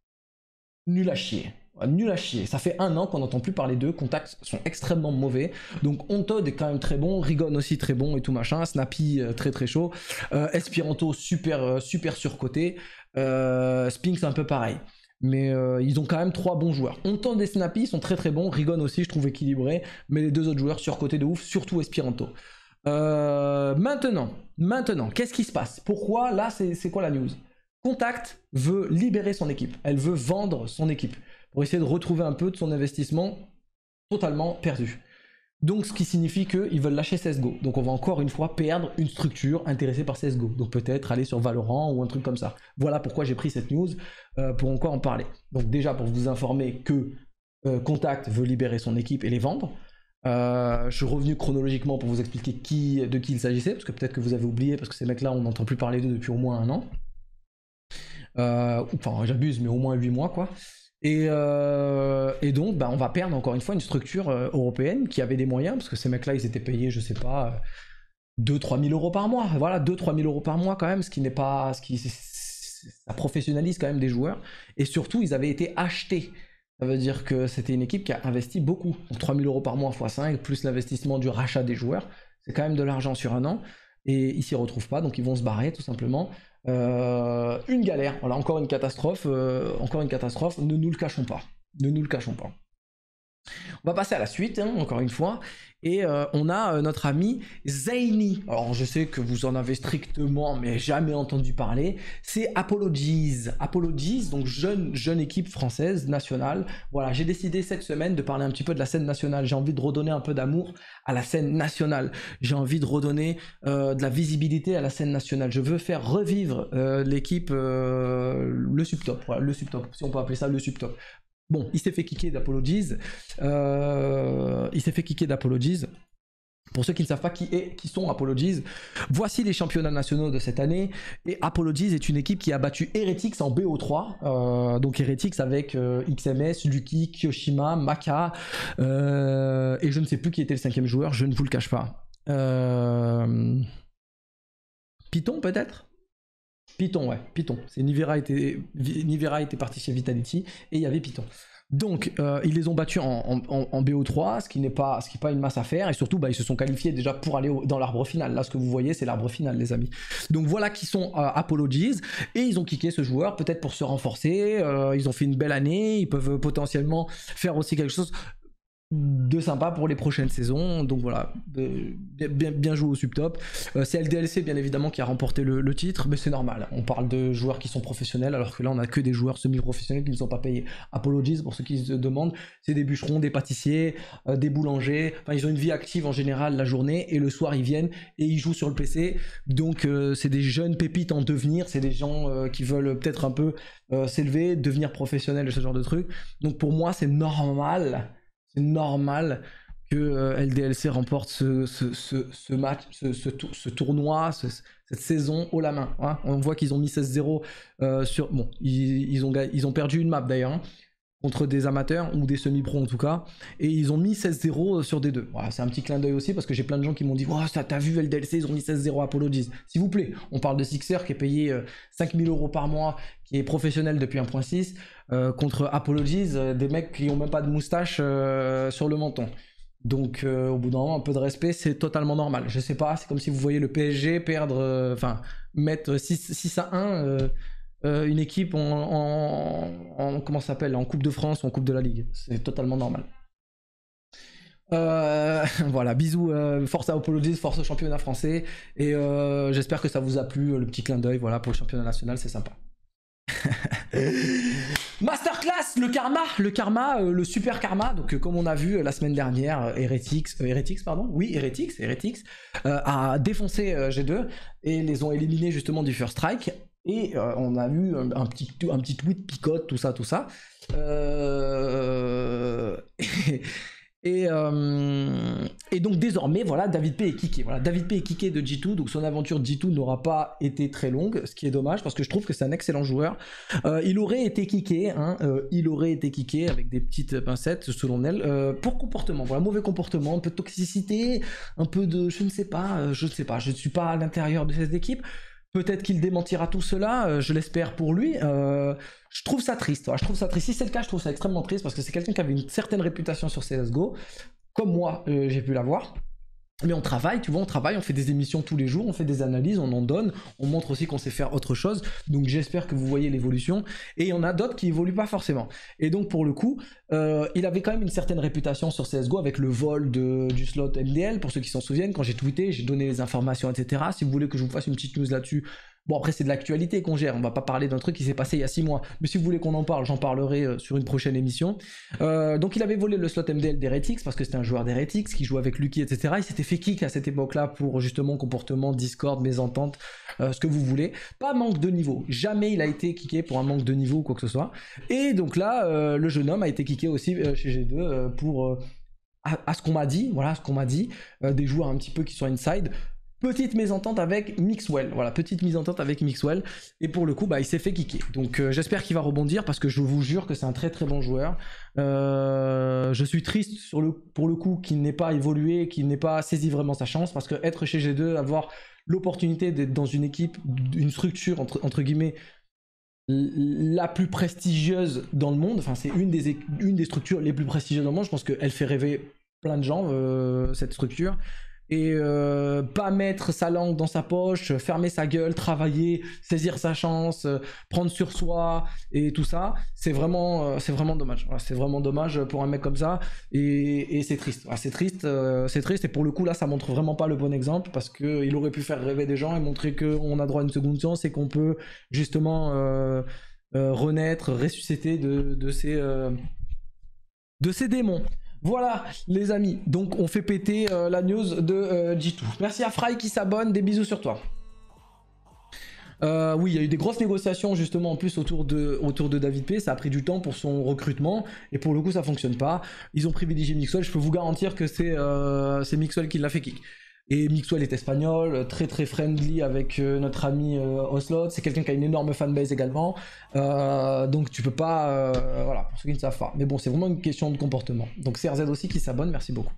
Nul à chier. Nul à chier, ça fait un an qu'on n'entend plus parler d'eux, Contact sont extrêmement mauvais, donc Ontod est quand même très bon, Rigon aussi très bon et tout machin, Snappy euh, très très chaud, euh, Esperanto super, euh, super surcoté, euh, Spinks un peu pareil, mais euh, ils ont quand même trois bons joueurs. Ontod et Snappy sont très très bons, Rigon aussi je trouve équilibré, mais les deux autres joueurs surcotés de ouf, surtout Esperanto. Euh, maintenant, maintenant, qu'est-ce qui se passe? Pourquoi là c'est quoi la news? Contact veut libérer son équipe, elle veut vendre son équipe, pour essayer de retrouver un peu de son investissement totalement perdu. Donc ce qui signifie qu'ils veulent lâcher C S G O. Donc on va encore une fois perdre une structure intéressée par C S G O. Donc peut-être aller sur Valorant ou un truc comme ça. Voilà pourquoi j'ai pris cette news euh, pour encore en parler. Donc déjà pour vous informer que euh, Contact veut libérer son équipe et les vendre. Euh, je suis revenu chronologiquement pour vous expliquer qui, de qui il s'agissait, parce que peut-être que vous avez oublié, parce que ces mecs-là on n'entend plus parler d'eux depuis au moins un an. Euh, enfin j'abuse, mais au moins huit mois quoi. Et, euh, et donc, bah, on va perdre encore une fois une structure euh, européenne qui avait des moyens, parce que ces mecs-là, ils étaient payés, je sais pas, deux à trois mille euros par mois. Voilà, deux à trois mille euros par mois quand même, ce qui n'est pas... Ce qui, ça professionnalise quand même des joueurs. Et surtout, ils avaient été achetés. Ça veut dire que c'était une équipe qui a investi beaucoup. Donc trois mille euros par mois fois cinq, plus l'investissement du rachat des joueurs. C'est quand même de l'argent sur un an. Et ils s'y retrouvent pas, donc ils vont se barrer tout simplement. Euh, une galère, voilà, encore une catastrophe. Euh, encore une catastrophe, ne nous le cachons pas. Ne nous le cachons pas. On va passer à la suite, hein, encore une fois. Et euh, on a euh, notre ami Zaini. Alors je sais que vous en avez strictement mais jamais entendu parler. C'est Apologies. Apologies, donc jeune, jeune équipe française nationale. Voilà, j'ai décidé cette semaine de parler un petit peu de la scène nationale. J'ai envie de redonner un peu d'amour à la scène nationale. J'ai envie de redonner euh, de la visibilité à la scène nationale. Je veux faire revivre euh, l'équipe, euh, le subtop. Voilà, le subtop, si on peut appeler ça le subtop. Bon, il s'est fait kicker d'Apologies. Euh, il s'est fait kicker d'Apologies. Pour ceux qui ne savent pas qui, est, qui sont Apologies, voici les championnats nationaux de cette année. Et Apologies est une équipe qui a battu Heretics en B O trois. Euh, donc Heretics avec euh, X M S, Lucky, Kyoshima, Maka. Euh, et je ne sais plus qui était le cinquième joueur, je ne vous le cache pas. Euh, Python peut-être ? Python, ouais, Python. C'est Nivera était, Nivera était parti chez Vitality et il y avait Python. Donc, euh, ils les ont battus en, en, en B O trois, ce qui n'est pas, ce qui n'est pas une masse à faire. Et surtout, bah, ils se sont qualifiés déjà pour aller au, dans l'arbre final. Là, ce que vous voyez, c'est l'arbre final, les amis. Donc, voilà qui sont euh, Apologies. Et ils ont kické ce joueur, peut-être pour se renforcer. Euh, ils ont fait une belle année. Ils peuvent potentiellement faire aussi quelque chose de sympa pour les prochaines saisons. Donc voilà, euh, bien, bien joué au subtop. Euh, c'est L D L C bien évidemment qui a remporté le, le titre, mais c'est normal. On parle de joueurs qui sont professionnels, alors que là on a que des joueurs semi-professionnels qui ne sont pas payés. Apologies, pour ceux qui se demandent, c'est des bûcherons, des pâtissiers, euh, des boulangers. Enfin, ils ont une vie active en général la journée, et le soir ils viennent et ils jouent sur le P C. Donc euh, c'est des jeunes pépites en devenir, c'est des gens euh, qui veulent peut-être un peu euh, s'élever, devenir professionnels, ce genre de trucs. Donc pour moi c'est normal. C'est normal que euh, L D L C remporte ce, ce, ce, ce match, ce, ce, ce tournoi, ce, cette saison haut la main. Hein. On voit qu'ils ont mis seize zéro euh, sur... Bon, ils, ils, ont, ils ont perdu une map d'ailleurs, hein, contre des amateurs, ou des semi-pros en tout cas, et ils ont mis seize zéro sur D deux. Voilà, c'est un petit clin d'œil aussi, parce que j'ai plein de gens qui m'ont dit oh, « t'as vu L D L C, ils ont mis seize zéro à Apologies ». S'il vous plaît, on parle de Sixer qui est payé euh, cinq mille euros par mois, qui est professionnel depuis un point six, euh, contre Apologies, euh, des mecs qui n'ont même pas de moustache euh, sur le menton. Donc euh, au bout d'un moment, un peu de respect, c'est totalement normal. Je sais pas, c'est comme si vous voyez le P S G perdre, enfin, euh, mettre six à un euh, euh, une équipe en, en, en comment ça s'appelle, en Coupe de France ou en Coupe de la Ligue. C'est totalement normal. Euh, voilà, bisous, euh, force à Apologies, force au championnat français, et euh, j'espère que ça vous a plu, le petit clin d'œil, voilà, pour le championnat national, c'est sympa. Masterclass, le karma, le karma, euh, le super karma. Donc euh, comme on a vu euh, la semaine dernière, euh, Heretics, euh, Heretics pardon, oui Heretics, Heretics euh, a défoncé euh, G deux et les ont éliminés justement du First Strike. Et euh, on a eu un, un petit un petit tweet picote, tout ça, tout ça. Euh... et, Et, euh, et donc désormais, voilà, David P est kické. Voilà, David P est kické de G deux, donc son aventure G deux n'aura pas été très longue, ce qui est dommage parce que je trouve que c'est un excellent joueur. Euh, il aurait été kické, hein, euh, il aurait été kické avec des petites pincettes selon elle, euh, pour comportement, voilà, mauvais comportement, un peu de toxicité, un peu de, je ne sais pas, euh, je ne sais pas, je ne suis pas à l'intérieur de cette équipe. Peut-être qu'il démentira tout cela, euh, je l'espère pour lui. Euh, je trouve ça triste, voilà, je trouve ça triste. Si c'est le cas, je trouve ça extrêmement triste parce que c'est quelqu'un qui avait une certaine réputation sur C S G O, comme moi, euh, j'ai pu l'avoir. Mais on travaille, tu vois, on travaille, on fait des émissions tous les jours, on fait des analyses, on en donne, on montre aussi qu'on sait faire autre chose. Donc j'espère que vous voyez l'évolution. Et il y en a d'autres qui évoluent pas forcément. Et donc pour le coup, euh, il avait quand même une certaine réputation sur C S G O avec le vol de, du slot M D L. Pour ceux qui s'en souviennent, quand j'ai tweeté, j'ai donné les informations, et cetera. Si vous voulez que je vous fasse une petite news là-dessus, bon après c'est de l'actualité qu'on gère, on va pas parler d'un truc qui s'est passé il y a six mois, mais si vous voulez qu'on en parle, j'en parlerai euh, sur une prochaine émission. Euh, donc il avait volé le slot M D L d'Heretics parce que c'était un joueur d'Heretics qui jouait avec Lucky, et cetera. Il s'était fait kick à cette époque-là pour justement comportement, Discord, mésentente, euh, ce que vous voulez. Pas manque de niveau, jamais il a été kické pour un manque de niveau ou quoi que ce soit. Et donc là, euh, le jeune homme a été kické aussi euh, chez G deux euh, pour, euh, à, à ce qu'on m'a dit, voilà ce qu'on m'a dit, euh, des joueurs un petit peu qui sont inside. Petite mésentente avec Mixwell, voilà, petite mésentente avec Mixwell, et pour le coup, bah, il s'est fait kicker. Donc euh, j'espère qu'il va rebondir, parce que je vous jure que c'est un très très bon joueur. Euh, je suis triste sur le, pour le coup qu'il n'ait pas évolué, qu'il n'ait pas saisi vraiment sa chance, parce que être chez G deux, avoir l'opportunité d'être dans une équipe, une structure, entre, entre guillemets, la plus prestigieuse dans le monde. Enfin, c'est une des, une des structures les plus prestigieuses dans le monde. Je pense qu'elle fait rêver plein de gens, euh, cette structure. Et euh, pas mettre sa langue dans sa poche, fermer sa gueule, travailler, saisir sa chance, euh, prendre sur soi et tout ça, c'est vraiment, euh, c'est vraiment dommage. Voilà, c'est vraiment dommage pour un mec comme ça et, et c'est triste. Voilà, c'est triste, euh, c'est triste et pour le coup là, ça montre vraiment pas le bon exemple parce que il aurait pu faire rêver des gens et montrer qu'on a droit à une seconde chance et qu'on peut justement euh, euh, renaître, ressusciter de, de ces, euh, de ces démons. Voilà les amis, donc on fait péter euh, la news de euh, G deux. Merci à Fry qui s'abonne, des bisous sur toi. Euh, oui, il y a eu des grosses négociations justement en plus autour de, autour de David P. Ça a pris du temps pour son recrutement et pour le coup ça fonctionne pas. Ils ont privilégié Mixwell, je peux vous garantir que c'est euh, Mixwell qui l'a fait kick. Et Mixwell est espagnol, très très friendly avec euh, notre ami euh, Oslot. C'est quelqu'un qui a une énorme fanbase également. Euh, donc tu peux pas... Euh, voilà, pour ceux qui ne savent pas. Mais bon, c'est vraiment une question de comportement. Donc C R Z aussi qui s'abonne, merci beaucoup.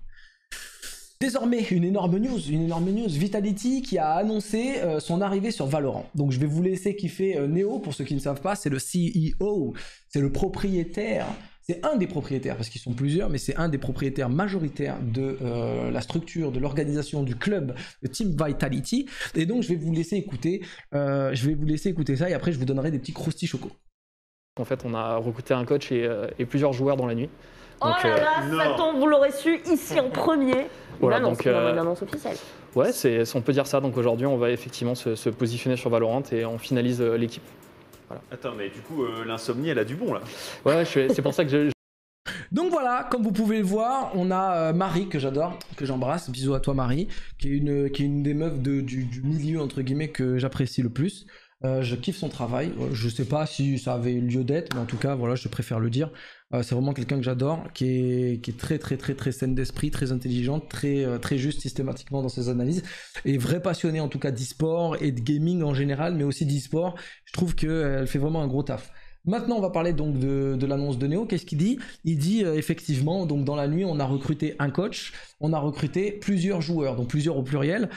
Désormais, une énorme news, une énorme news. Vitality qui a annoncé euh, son arrivée sur Valorant. Donc je vais vous laisser kiffer euh, Neo, pour ceux qui ne savent pas. C'est le C E O, c'est le propriétaire... C'est un des propriétaires, parce qu'ils sont plusieurs, mais c'est un des propriétaires majoritaires de euh, la structure, de l'organisation du club, de Team Vitality. Et donc, je vais vous laisser écouter, euh, je vais vous laisser écouter ça, et après, je vous donnerai des petits croustilles choco. En fait, on a recruté un coach et, euh, et plusieurs joueurs dans la nuit. Donc, oh là là, euh, ça tombe, vous l'aurez su ici en premier. Voilà, une annonce, donc, euh, une annonce officielle. Ouais, on peut dire ça. Donc aujourd'hui, on va effectivement se, se positionner sur Valorant et on finalise euh, l'équipe. Voilà. Attends, mais du coup, euh, l'insomnie, elle a du bon là. Ouais, c'est pour ça que je... Donc voilà, comme vous pouvez le voir, on a euh, Marie que j'adore, que j'embrasse, bisous à toi Marie, qui est une, qui est une des meufs de, du, du milieu entre guillemets que j'apprécie le plus. Euh, je kiffe son travail, je sais pas si ça avait lieu d'être, mais en tout cas voilà, je préfère le dire. Euh, c'est vraiment quelqu'un que j'adore, qui est, qui est très très très très saine d'esprit, très intelligente, très, euh, très juste systématiquement dans ses analyses, et vrai passionné en tout cas d'e-sport et de gaming en général, mais aussi d'e-sport. Je trouve qu'elle fait vraiment un gros taf. Maintenant, on va parler donc de, de l'annonce de Neo. Qu'est-ce qu'il dit? Il dit euh, effectivement, donc dans la nuit, on a recruté un coach, on a recruté plusieurs joueurs, donc plusieurs au pluriel.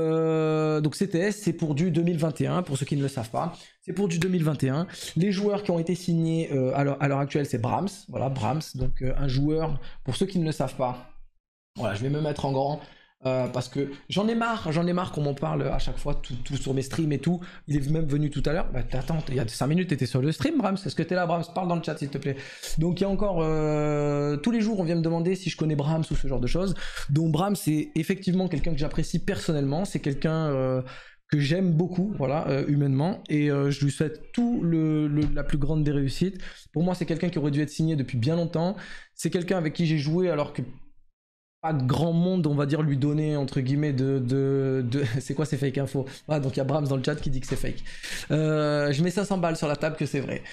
Euh, donc C T S, c'est pour du deux mille vingt et un, pour ceux qui ne le savent pas. C'est pour du deux mille vingt et un. Les joueurs qui ont été signés euh, à l'heure actuelle, c'est Brahms. Voilà, Brahms, donc euh, un joueur, pour ceux qui ne le savent pas. Voilà, je vais me mettre en grand. Euh, parce que j'en ai marre, j'en ai marre qu'on m'en parle à chaque fois, tout, tout sur mes streams et tout. Il est même venu tout à l'heure. Bah, attends, il y a cinq minutes, t'étais sur le stream, Brahms. Est-ce que t'es là, Brahms? Parle dans le chat, s'il te plaît. Donc, il y a encore... Euh, tous les jours, on vient me demander si je connais Brahms ou ce genre de choses. Donc, Brahms, c'est effectivement quelqu'un que j'apprécie personnellement. C'est quelqu'un... Euh, que j'aime beaucoup, voilà, euh, humainement, et euh, je lui souhaite tout le, le, la plus grande des réussites. Pour moi, c'est quelqu'un qui aurait dû être signé depuis bien longtemps. C'est quelqu'un avec qui j'ai joué alors que pas de grand monde, on va dire, lui donner entre guillemets de... de, de... c'est quoi ces fake infos? Ah, donc il y a Brahms dans le chat qui dit que c'est fake. Euh, je mets cinq cents balles sur la table que c'est vrai.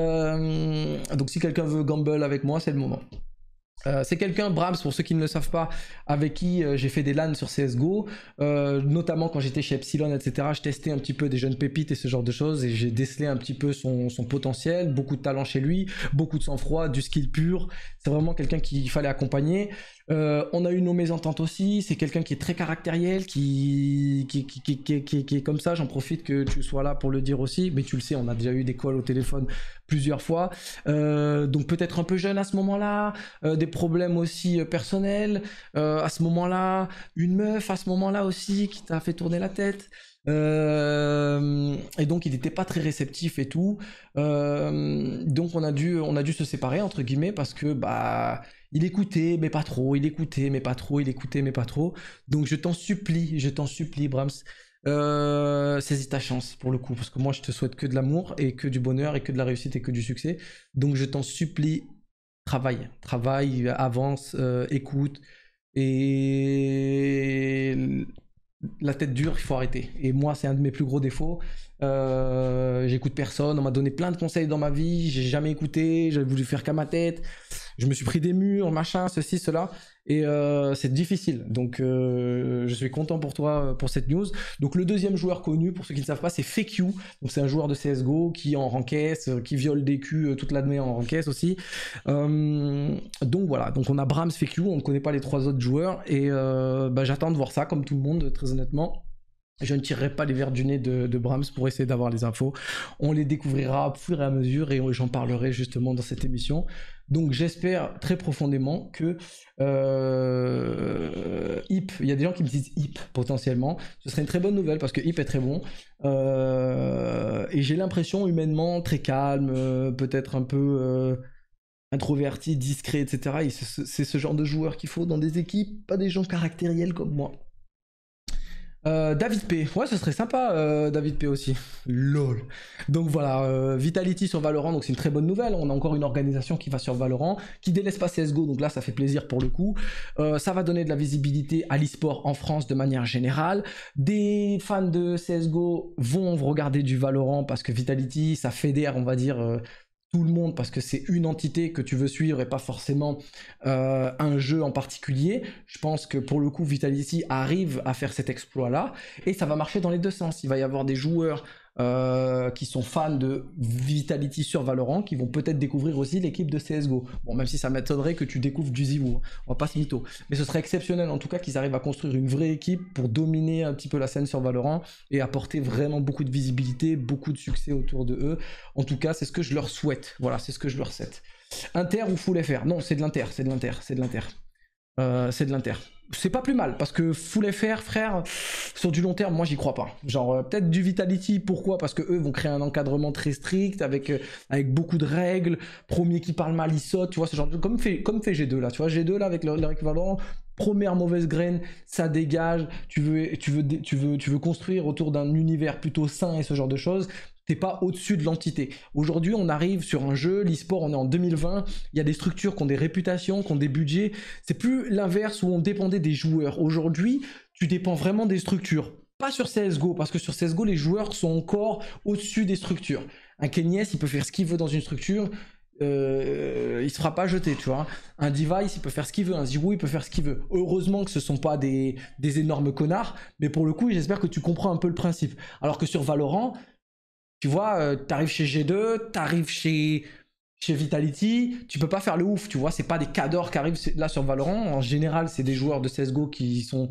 Euh, donc si quelqu'un veut gamble avec moi, c'est le moment. Euh, c'est quelqu'un, Brahms, pour ceux qui ne le savent pas, avec qui euh, j'ai fait des LAN sur C S G O, euh, notamment quand j'étais chez Epsilon, et cetera. Je testais un petit peu des jeunes pépites et ce genre de choses, et j'ai décelé un petit peu son, son potentiel, beaucoup de talent chez lui, beaucoup de sang-froid, du skill pur. C'est vraiment quelqu'un qu'il fallait accompagner. Euh, on a eu nos mésententes aussi, c'est quelqu'un qui est très caractériel, qui, qui, qui, qui, qui, qui, qui est comme ça, j'en profite que tu sois là pour le dire aussi, mais tu le sais, on a déjà eu des calls au téléphone plusieurs fois, euh, donc peut-être un peu jeune à ce moment-là, euh, des problèmes aussi euh, personnels, euh, à ce moment-là, une meuf à ce moment-là aussi qui t'a fait tourner la tête. Euh, et donc il n'était pas très réceptif et tout, euh, donc on a dû on a dû se séparer entre guillemets parce que bah il écoutait mais pas trop, il écoutait mais pas trop, il écoutait mais pas trop. Donc je t'en supplie, je t'en supplie Brahms, euh, saisis ta chance pour le coup, parce que moi je te souhaite que de l'amour et que du bonheur et que de la réussite et que du succès. Donc je t'en supplie, travaille, travaille, avance, euh, écoute, et la tête dure, il faut arrêter. Et moi, c'est un de mes plus gros défauts. Euh, J'écoute personne. On m'a donné plein de conseils dans ma vie. J'ai jamais écouté. J'ai voulu faire qu'à ma tête. Je me suis pris des murs, machin, ceci, cela. Et euh, c'est difficile. Donc, euh, je suis content pour toi pour cette news. Donc, le deuxième joueur connu, pour ceux qui ne savent pas, c'est Fakeyu. Donc, c'est un joueur de C S G O qui en rancaisse, qui viole des culs toute l'année en rancaisse aussi. Euh, donc, voilà. Donc, on a Brahms, Fakeyu. On ne connaît pas les trois autres joueurs. Et euh, bah, j'attends de voir ça, comme tout le monde, très honnêtement. Je ne tirerai pas les verres du nez de, de Brahms pour essayer d'avoir les infos. On les découvrira au fur et à mesure et j'en parlerai justement dans cette émission. Donc j'espère très profondément que euh, Hip, il y a des gens qui me disent Hip potentiellement, ce serait une très bonne nouvelle parce que Hip est très bon. Euh, et j'ai l'impression humainement très calme, euh, peut-être un peu euh, introverti, discret, et cetera. Et c'est ce genre de joueur qu'il faut dans des équipes, pas des gens caractériels comme moi. Euh, David P, ouais ce serait sympa euh, David P aussi, lol. Donc voilà, euh, Vitality sur Valorant, donc c'est une très bonne nouvelle, on a encore une organisation qui va sur Valorant, qui délaisse pas C S G O, donc là ça fait plaisir pour le coup. Euh, ça va donner de la visibilité à l'e-sport en France de manière générale. Des fans de C S G O vont regarder du Valorant parce que Vitality ça fédère on va dire euh, tout le monde parce que c'est une entité que tu veux suivre et pas forcément euh, un jeu en particulier. Je pense que pour le coup Vitality arrive à faire cet exploit là et ça va marcher dans les deux sens. Il va y avoir des joueurs euh, qui sont fans de Vitality sur Valorant qui vont peut-être découvrir aussi l'équipe de C S G O. Bon, même si ça m'étonnerait que tu découvres du Zivu, on va pas se mytho. Mais ce serait exceptionnel en tout cas qu'ils arrivent à construire une vraie équipe pour dominer un petit peu la scène sur Valorant et apporter vraiment beaucoup de visibilité, beaucoup de succès autour de eux. En tout cas, c'est ce que je leur souhaite. Voilà, c'est ce que je leur souhaite. Inter ou Full F R? Non, c'est de l'Inter, c'est de l'Inter, c'est de l'Inter. Euh, c'est de l'Inter. C'est pas plus mal parce que Full F R, frère, sur du long terme, moi j'y crois pas. Genre euh, peut-être du Vitality, pourquoi? Parce que eux vont créer un encadrement très strict avec euh, avec beaucoup de règles. Premier qui parle mal, il saute, tu vois ce genre de comme fait comme fait G deux là, tu vois G deux là avec leur, leur équivalent. Première mauvaise graine, ça dégage. Tu veux tu veux tu veux tu veux construire autour d'un univers plutôt sain et ce genre de choses. T'es pas au-dessus de l'entité. Aujourd'hui, on arrive sur un jeu, l'e-sport, on est en deux mille vingt, il y a des structures qui ont des réputations, qui ont des budgets. C'est plus l'inverse où on dépendait des joueurs. Aujourd'hui, tu dépends vraiment des structures. Pas sur C S G O, parce que sur C S G O, les joueurs sont encore au-dessus des structures. Un Kenyes, il peut faire ce qu'il veut dans une structure, euh, il se fera pas jeter, tu vois. Un Device, il peut faire ce qu'il veut, un Zero, il peut faire ce qu'il veut. Heureusement que ce sont pas des, des énormes connards, mais pour le coup, j'espère que tu comprends un peu le principe. Alors que sur Valorant, tu vois, euh, t'arrives chez G deux, t'arrives chez, chez Vitality, tu peux pas faire le ouf, tu vois, c'est pas des cadors qui arrivent là sur Valorant. En général, c'est des joueurs de C S G O qui sont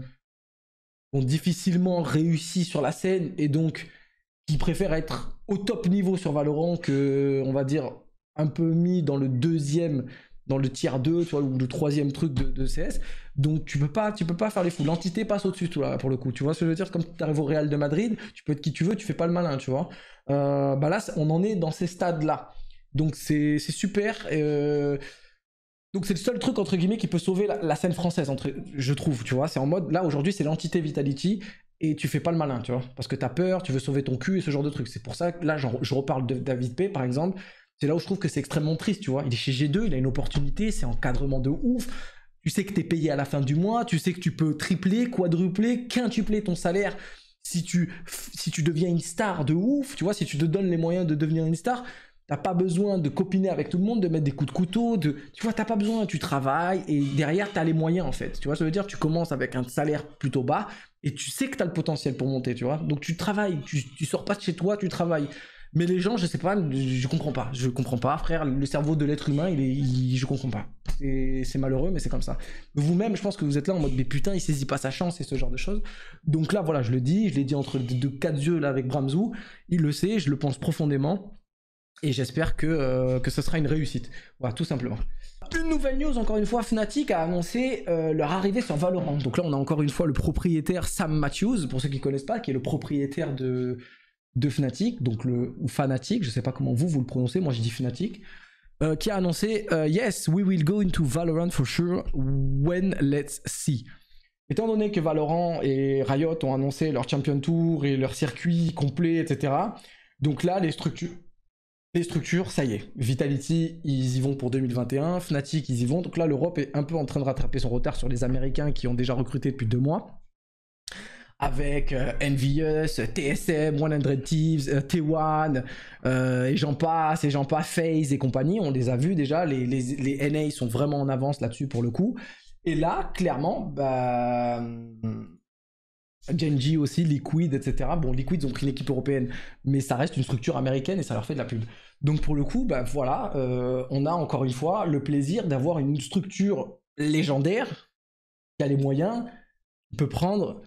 ont difficilement réussi sur la scène et donc qui préfèrent être au top niveau sur Valorant que, on va dire, un peu mis dans le deuxième, dans le tiers deux, tu vois, ou le troisième truc de, de C S. Donc tu peux pas, tu peux pas faire les fous. L'entité passe au-dessus, tout là, pour le coup. Tu vois ce que je veux dire? Comme tu arrives au Real de Madrid, tu peux être qui tu veux, tu fais pas le malin, tu vois. Euh, bah là, on en est dans ces stades-là. Donc c'est super. Euh... Donc c'est le seul truc, entre guillemets, qui peut sauver la, la scène française, entre, je trouve, tu vois. C'est en mode, là, aujourd'hui, c'est l'entité Vitality, et tu fais pas le malin, tu vois. Parce que t'as peur, tu veux sauver ton cul, et ce genre de trucs. C'est pour ça que là, genre, je reparle de David P, par exemple. C'est là où je trouve que c'est extrêmement triste, tu vois. Il est chez G deux, il a une opportunité, c'est encadrement de ouf. Tu sais que t'es payé à la fin du mois, tu sais que tu peux tripler, quadrupler, quintupler ton salaire si tu, si tu deviens une star de ouf, tu vois, si tu te donnes les moyens de devenir une star. T'as pas besoin de copiner avec tout le monde, de mettre des coups de couteau, de... tu vois, t'as pas besoin, tu travailles et derrière t'as les moyens en fait. Tu vois, ça veut dire tu commences avec un salaire plutôt bas et tu sais que t'as le potentiel pour monter, tu vois. Donc tu travailles, tu, tu sors pas de chez toi, tu travailles. Mais les gens, je sais pas, je comprends pas, je comprends pas, frère, le cerveau de l'être humain, il est, il, je comprends pas. C'est malheureux, mais c'est comme ça. Vous-même, je pense que vous êtes là en mode, mais putain, il saisit pas sa chance et ce genre de choses. Donc là, voilà, je le dis, je l'ai dit entre deux quatre yeux là avec Bramzou, il le sait, je le pense profondément. Et j'espère que, euh, que ce sera une réussite. Voilà, tout simplement. Une nouvelle news, encore une fois, Fnatic a annoncé euh, leur arrivée sur Valorant. Donc là, on a encore une fois le propriétaire Sam Matthews, pour ceux qui ne connaissent pas, qui est le propriétaire de, de Fnatic, donc le ou Fnatic, je ne sais pas comment vous, vous le prononcez, moi j'ai dit Fnatic, euh, qui a annoncé euh, « Yes, we will go into Valorant for sure, when let's see ». Étant donné que Valorant et Riot ont annoncé leur Champion Tour et leur circuit complet, et cetera, donc là, les structures... Les structures, ça y est. Vitality, ils y vont pour deux mille vingt et un. Fnatic, ils y vont. Donc là, l'Europe est un peu en train de rattraper son retard sur les Américains qui ont déjà recruté depuis deux mois. Avec euh, Envious, T S M, cent Thieves, euh, T un, euh, et j'en passe, et j'en passe, FaZe et compagnie. On les a vus déjà. Les, les, les N A sont vraiment en avance là-dessus pour le coup. Et là, clairement, bah... Genji aussi, Liquid, et cetera. Bon, Liquid, ils ont pris une équipe européenne, mais ça reste une structure américaine et ça leur fait de la pub. Donc pour le coup, bah voilà, euh, on a encore une fois le plaisir d'avoir une structure légendaire qui a les moyens, qui peut prendre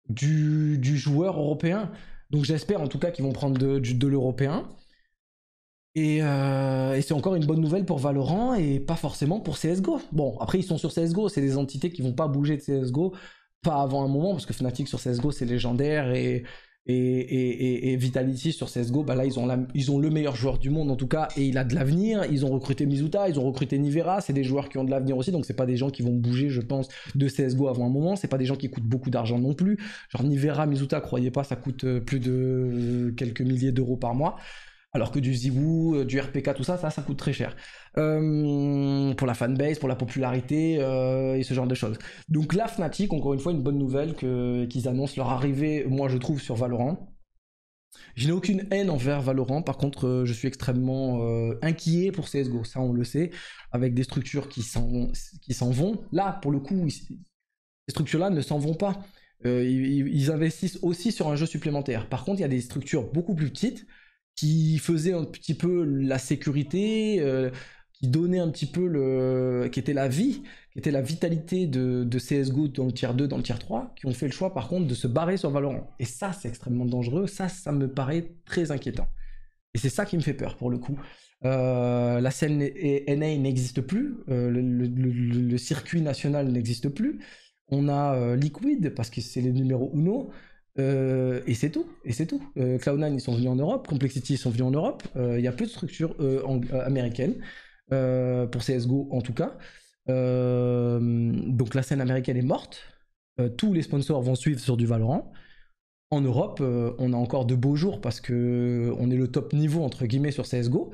du, du joueur européen. Donc j'espère en tout cas qu'ils vont prendre de, de, de l'européen. Et, euh, et c'est encore une bonne nouvelle pour Valorant et pas forcément pour C S G O. Bon, après ils sont sur C S G O, c'est des entités qui vont pas bouger de C S G O, pas avant un moment, parce que Fnatic sur C S G O c'est légendaire et, et, et, et, et Vitality sur C S G O, bah là ils ont, la, ils ont le meilleur joueur du monde en tout cas, et il a de l'avenir. Ils ont recruté Mizuta, ils ont recruté Nivera, c'est des joueurs qui ont de l'avenir aussi, donc c'est pas des gens qui vont bouger je pense de C S G O avant un moment, c'est pas des gens qui coûtent beaucoup d'argent non plus. Genre Nivera, Mizuta, croyez pas, ça coûte plus de quelques milliers d'euros par mois. Alors que du Ziwoo, du R P K, tout ça, ça, ça coûte très cher. Euh, pour la fanbase, pour la popularité euh, et ce genre de choses. Donc là, Fnatic, encore une fois, une bonne nouvelle que, qu'ils annoncent leur arrivée, moi je trouve, sur Valorant. Je n'ai aucune haine envers Valorant, par contre, euh, je suis extrêmement euh, inquiet pour C S G O, ça on le sait, avec des structures qui s'en, qui s'en vont. Là, pour le coup, ils, ces structures-là ne s'en vont pas. Euh, ils, ils investissent aussi sur un jeu supplémentaire. Par contre, il y a des structures beaucoup plus petites qui faisait un petit peu la sécurité, euh, qui donnait un petit peu le... qui était la vie, qui était la vitalité de, de C S G O dans le tier deux, dans le tier trois, qui ont fait le choix par contre de se barrer sur Valorant. Et ça, c'est extrêmement dangereux, ça, ça me paraît très inquiétant. Et c'est ça qui me fait peur pour le coup. Euh, la scène N A n'existe plus, euh, le, le, le, le circuit national n'existe plus. On a euh, Liquid, parce que c'est les numéros uno. Euh, et c'est tout, et c'est tout. Euh, Cloud nine ils sont venus en Europe, Complexity ils sont venus en Europe, il euh, y a plus de structures euh, en, euh, américaines, euh, pour C S G O en tout cas. Euh, donc la scène américaine est morte, euh, tous les sponsors vont suivre sur du Valorant. En Europe, euh, on a encore de beaux jours parce que on est le top niveau entre guillemets sur C S G O.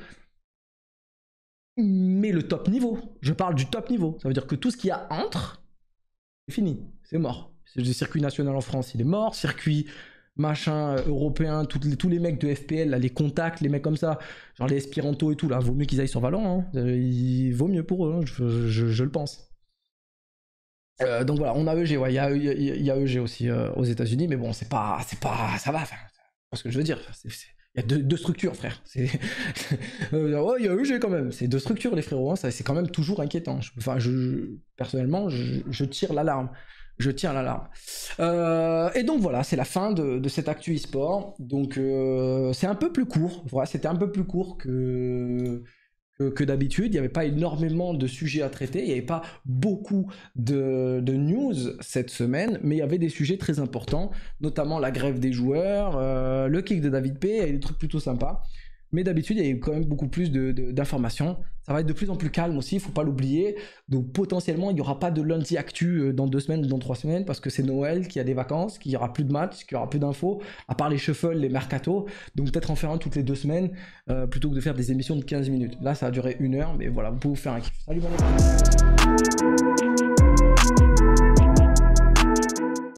Mais le top niveau, je parle du top niveau, ça veut dire que tout ce qu'il y a entre, c'est fini, c'est mort. Le circuit national en France, il est mort. Circuit machin euh, européen, tous les, tous les mecs de F P L, là, les contacts, les mecs comme ça, genre les Espéranto et tout, là, vaut mieux qu'ils aillent sur Valorant. Hein. Euh, il vaut mieux pour eux, hein, je, je, je le pense. Euh, donc voilà, on a E G, ouais, il y a, y, a, y a E G aussi euh, aux États-Unis, mais bon, c'est pas, c'est pas, ça va. Enfin, c'est ce que je veux dire. Il y a deux, deux structures, frère. C'est, euh, ouais, il y a E G quand même. C'est deux structures, les frérots. Hein, ça, c'est quand même toujours inquiétant. Je, enfin, je, personnellement, je, je tire l'alarme. Je tire l'alarme. Euh, et donc voilà, c'est la fin de, de cette actu e-sport. Donc euh, c'est un peu plus court. Voilà, c'était un peu plus court que, que, que d'habitude. Il n'y avait pas énormément de sujets à traiter. Il n'y avait pas beaucoup de, de news cette semaine. Mais il y avait des sujets très importants. Notamment la grève des joueurs, euh, le kick de David P. Et des trucs plutôt sympas. Mais d'habitude, il y a eu quand même beaucoup plus de, de, d'informations. Ça va être de plus en plus calme aussi, il ne faut pas l'oublier. Donc potentiellement, il n'y aura pas de lundi actu dans deux semaines ou dans trois semaines parce que c'est Noël, qu'il y a des vacances, qu'il n'y aura plus de matchs, qu'il n'y aura plus d'infos, à part les shuffles, les mercatos. Donc peut-être en faire un toutes les deux semaines euh, plutôt que de faire des émissions de quinze minutes. Là, ça a duré une heure, mais voilà, vous pouvez vous faire un kiff. Salut, bon